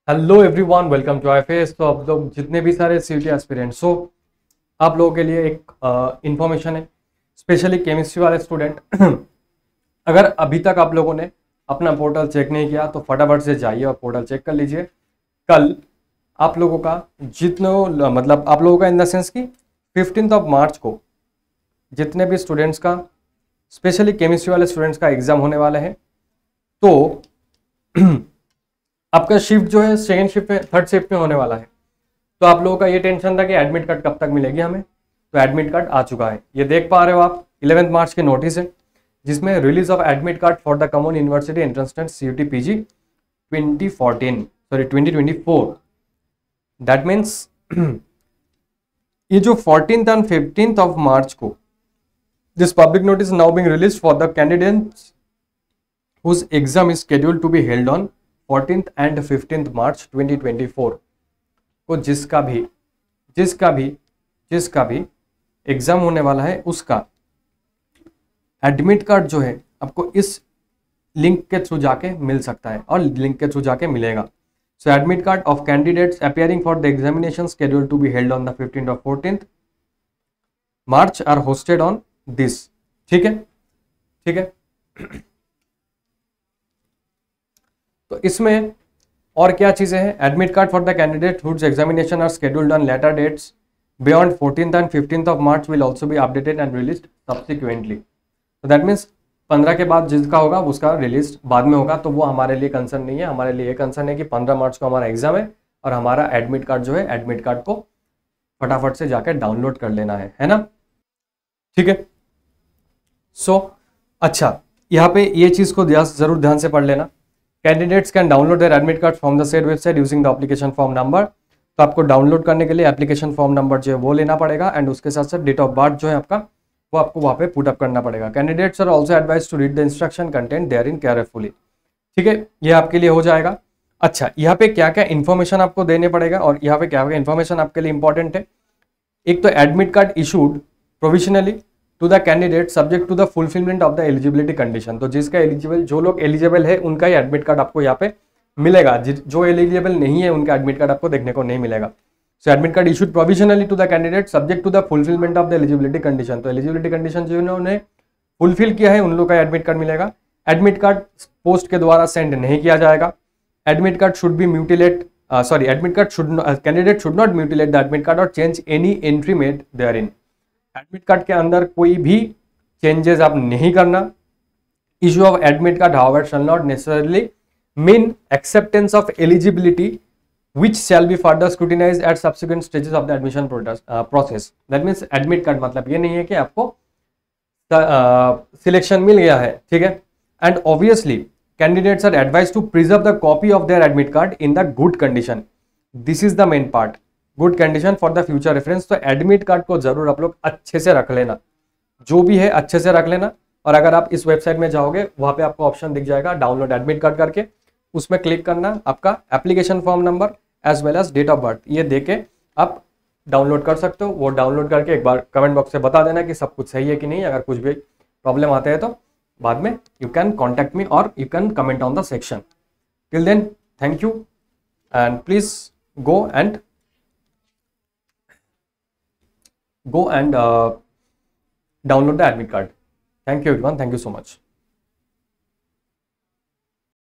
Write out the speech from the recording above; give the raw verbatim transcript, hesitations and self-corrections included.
Hello everyone, welcome to IFS. तो आप लोग जितने भी सारे सीयूटी एस्पिरेंट्स हो, आप लोगों के लिए एक इंफॉर्मेशन है, स्पेशली केमिस्ट्री वाले स्टूडेंट। अगर अभी तक आप लोगों ने अपना पोर्टल चेक नहीं किया तो फटाफट से जाइए और पोर्टल चेक कर लीजिए। कल आप लोगों का जितने मतलब आप लोगों का इन द सेंस कि फिफ्टींथ ऑफ मार्च को जितने भी स्टूडेंट्स का, स्पेशली केमिस्ट्री वाले स्टूडेंट्स का एग्जाम होने वाला है। तो आपका शिफ्ट जो है सेकेंड शिफ्ट में, थर्ड शिफ्ट में होने वाला है। तो आप लोगों का ये टेंशन था कि एडमिट कार्ड कब तक मिलेगी हमें, तो एडमिट कार्ड आ चुका है। ये देख पा रहे हो आप, इलेवेंथ मार्च की नोटिस है जिसमें release of admit card for the common university entrance test CUET PG twenty fourteen sorry twenty twenty four. That means ये जो fourteen and fifteenth of March को this public notice now being release for the candidates whose exam is scheduled to be held on fourteenth and fifteenth March twenty twenty four को जिसका भी जिसका भी जिसका भी एग्जाम होने वाला है उसका एडमिट कार्ड जो है आपको इस लिंक के थ्रू जाके मिल सकता है और लिंक के थ्रू जाके मिलेगा। So admit card of candidates appearing for the examination scheduled to be held on the fifteenth और fourteenth March are hosted on this. ठीक है ठीक है तो इसमें और क्या चीजें हैं? Admit card for the candidate whose examination are scheduled on later dates beyond fourteenth and fifteenth of March will also be updated and released subsequently. तो दैट मीन्स पंद्रह के बाद जिसका होगा उसका रिलीज बाद में होगा, तो वो हमारे लिए कंसर्न नहीं है। हमारे लिए कंसर्न है कि पंद्रह मार्च को हमारा एग्जाम है और हमारा एडमिट कार्ड जो है, एडमिट कार्ड को फटाफट से जाकर डाउनलोड कर लेना है, है ना? ठीक है। सो अच्छा, यहाँ पे ये चीज को जरूर ध्यान से पढ़ लेना। Candidates can download their admit card from the said website using the application form number. तो आपको डाउनलोड करने के लिए एप्लीकेशन फॉर्म नंबर जो है वो लेना पड़ेगा एंड उसके साथ साथ डेट ऑफ बर्थ जो है आपका वो आपको वहाँ पे पुट अप करना पड़ेगा। Candidates are also advise to read the instruction content therein carefully. ठीक है, ये आपके लिए हो जाएगा। अच्छा, यहाँ पे क्या क्या इन्फॉर्मेशन आपको देने पड़ेगा और यहाँ पे क्या क्या इन्फॉर्मेशन आपके लिए इंपॉर्टेंट है। एक तो admit card issued provisionally to the candidate subject to the fulfilment of the eligibility condition. तो जिसका एलिजिबल, जो लोग एलिजिबल है उनका ही एडमिट कार्ड आपको यहाँ पे मिलेगा। जो एलिजिबल नहीं है उनका एडमिट कार्ड आपको देखने को नहीं मिलेगा। So admit card issued provisionally to the candidate subject to the fulfilment of the eligibility condition. तो एलिजिबिलिटी कंडीशन जिन्होंने फुलफिल किया है उन लोग का एडमिट कार्ड मिलेगा। एडमिट कार्ड पोस्ट के द्वारा सेंड नहीं किया जाएगा। Admit card should be mutilate sorry admit card should candidate should not mutilate the admit card और change any entry made therein. Admit card के अंदर कोई भी चेंजेस आप नहीं करना। Issue of admit card however shall not necessarily mean acceptance of eligibility which shall be further scrutinized at subsequent stages of the admission process. That means admit card मतलब ये नहीं है कि आपको सिलेक्शन uh, मिल गया है, ठीक है। And obviously candidates are advise to preserve the copy of their admit card in the good condition. This is the main part, good condition for the future reference. तो एडमिट कार्ड को जरूर आप लोग अच्छे से रख लेना, जो भी है अच्छे से रख लेना। और अगर आप इस वेबसाइट में जाओगे वहां पे आपको ऑप्शन दिख जाएगा डाउनलोड एडमिट कार्ड करके, उसमें क्लिक करना, आपका application form number as well as date of birth ये देके आप डाउनलोड कर सकते हो। वो डाउनलोड करके एक बार कमेंट बॉक्स में बता देना कि सब कुछ सही है कि नहीं। अगर कुछ भी प्रॉब्लम आते हैं तो बाद में यू कैन कॉन्टेक्ट मी और you can comment on the section. Till then thank you and please go and go and uh, download the admit card. Thank you everyone, thank you so much.